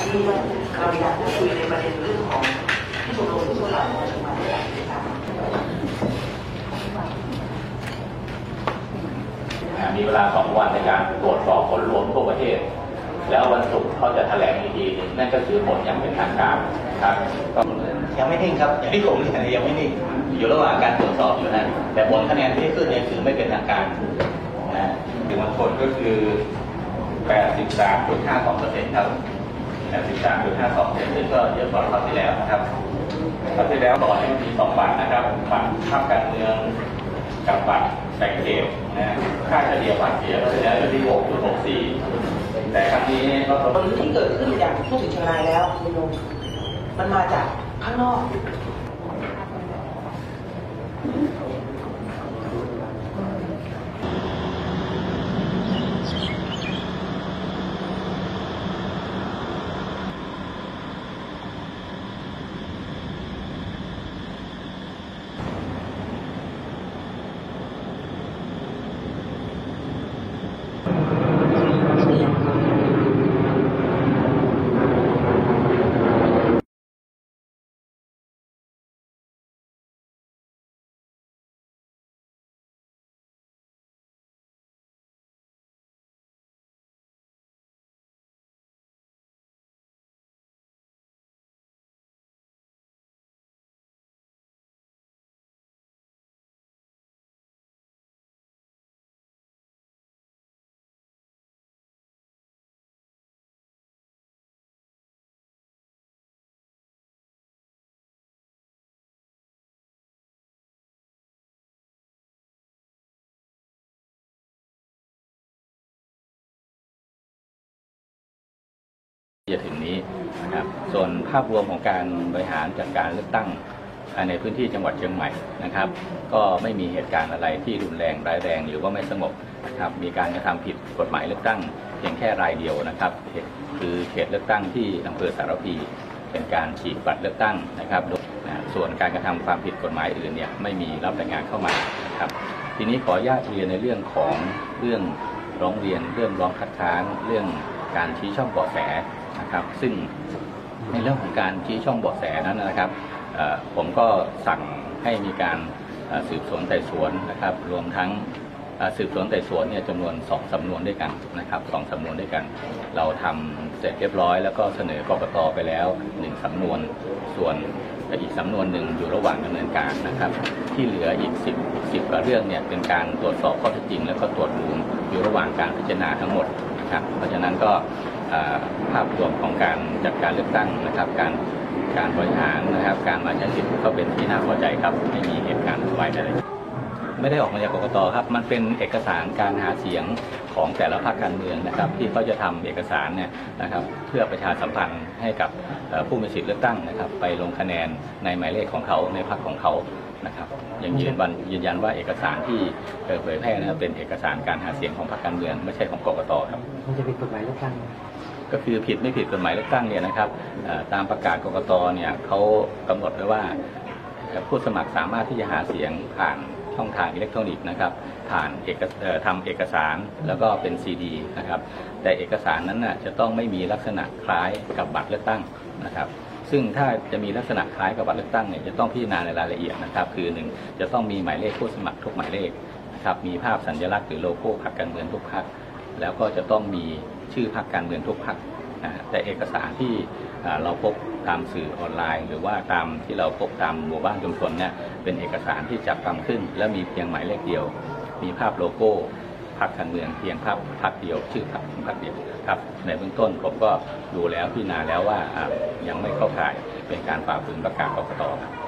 ที่เราอยากจะคุยในประเด็นเรื่องของที่ตกลงที่สุดแล้วจะมาได้มีเวลา2 วันในการตรวจสอบผลรวมทั่วประเทศแล้ววันศุกร์เขาจะแถลงอีกทีนั่นก็คือผลอย่างเป็นทางการครับก็ยังไม่นิ่งครับอย่างที่ผมเรียนยังไม่นิ่งอยู่ระหว่างการตรวจสอบอยู่นะแต่ผลคะแนนที่ขึ้นเนี่ยถือไม่เป็นทางการนะถึงวันผลก็คือ 83.52% ครับ 83.52% ซึ่งก็เยอะกว่าคราวที่แล้วนะครับคราวที่แล้วต่อให้มี2 บัตรนะครับบัตรพรรคการเมืองกับบัตรแบ่งเขตนะค่าเฉลี่ยบัตรเสียก็จะอยู่ที่ 6.64 แต่ครั้งนี้ก็ผลที่เกิดขึ้นอย่างพูดถึงเชียงรายแล้วคุณลุงมันมาจากข้างนอกจะถึงนี้นะครับส่วนภาพรวมของการบริหารจัดการเลือกตั้งในพื้นที่จังหวัดเชียงใหม่นะครับก็ไม่มีเหตุการณ์อะไรที่รุนแรงร้ายแรงหรือว่าไม่สงบนะครับมีการกระทำผิดกฎหมายเลือกตั้งเพียงแค่รายเดียวนะครับคือเขตเลือกตั้งที่อำเภอสารพีเป็นการฉีกบัตรเลือกตั้งนะครับส่วนการกระทำความผิดกฎหมายอื่นเนี่ยไม่มีรับรายงานเข้ามาครับทีนี้ขออนุญาตเรียนในเรื่องของเรื่องร้องเรียนเรื่องร้องคัดค้านเรื่องการชี้ช่องเบาะแสนะครับซึ่งในเรื่องของการชี้ช่องเบาะแสนั้นนะครับผมก็สั่งให้มีการสืบสวนไต่สวนนะครับรวมทั้งสืบสวนไต่สวนเนี่ยจำนวน2 สำนวนด้วยกันนะครับ2 สำนวนด้วยกันเราทำเสร็จเรียบร้อยแล้วก็เสนอกกต.ไปแล้ว1 สำนวนส่วนอีก สำนวนหนึ่งอยู่ระหว่างดำเนินการนะครับที่เหลืออีก10 กว่าเรื่องเนี่ยเป็นการตรวจสอบข้อเท็จจริงแล้วก็ตรวจมูลอยู่ระหว่างการพิจารณาทั้งหมดนะครับเพราะฉะนั้นก็ภาพรวมของการจัดการเลือกตั้งนะครับการบริหารนะครับการมาใช้สิทธิ์ก็เป็นที่น่าพอใจครับไม่มีเหตุการณ์วุ่นวายใดไม่ได้ออกมาจากกกต.ครับมันเป็นเอกสารการหาเสียงของแต่ละพรรคการเมืองนะครับที่เขาจะทำเอกสารเนี่ยนะครับเพื่อประชาสัมพันธ์ให้กับผู้มีสิทธิ์เลือกตั้งนะครับไปลงคะแนนในหมายเลขของเขาในพรรคของเขานะครับยังยืนยันว่าเอกสารที่เผยแพร่นั้นเป็นเอกสารการหาเสียงของพรรคการเมืองไม่ใช่ของกกต.ครับมันจะผิดกฎหมายเลือกตั้งก็คือผิดไม่ผิดกฎหมายเลือกตั้งเนี่ยนะครับตามประกาศกกต.เนี่ยเขากำหนดไว้ว่าผู้สมัครสามารถที่จะหาเสียงผ่านช่องทางอิเล็กทรอนิกส์นะครับผ่านทำเอกสารแล้วก็เป็นซีดีนะครับแต่เอกสารนั้นน่ะจะต้องไม่มีลักษณะคล้ายกับบัตรเลือกตั้งนะครับซึ่งถ้าจะมีลักษณะคล้ายกับบัตรเลือกตั้งเนี่ยจะต้องพิจารณาในรายละเอียดนะครับคือ1จะต้องมีหมายเลขผู้สมัครทุกหมายเลขนะครับมีภาพสัญลักษณ์หรือโลโก้พรรคการเมืองทุกพรรคแล้วก็จะต้องมีชื่อพรรคการเมืองทุกพรรคแต่เอกสารที่เราพบตามสื่อออนไลน์หรือว่าตามที่เราพบตามหมู่บ้านชุมชนเนี่ยเป็นเอกสารที่จัดทำขึ้นและมีเพียงหมายเลขเดียวมีภาพโลโก้พรรคการเมืองเพียงพรรคเดียวชื่อพรรคเดียวครับในเบื้องต้นผมก็ดูแล้วพิจารณาแล้วว่ายังไม่เข้าข่ายเป็นการฝ่าฝืนประกาศกกต.ครับ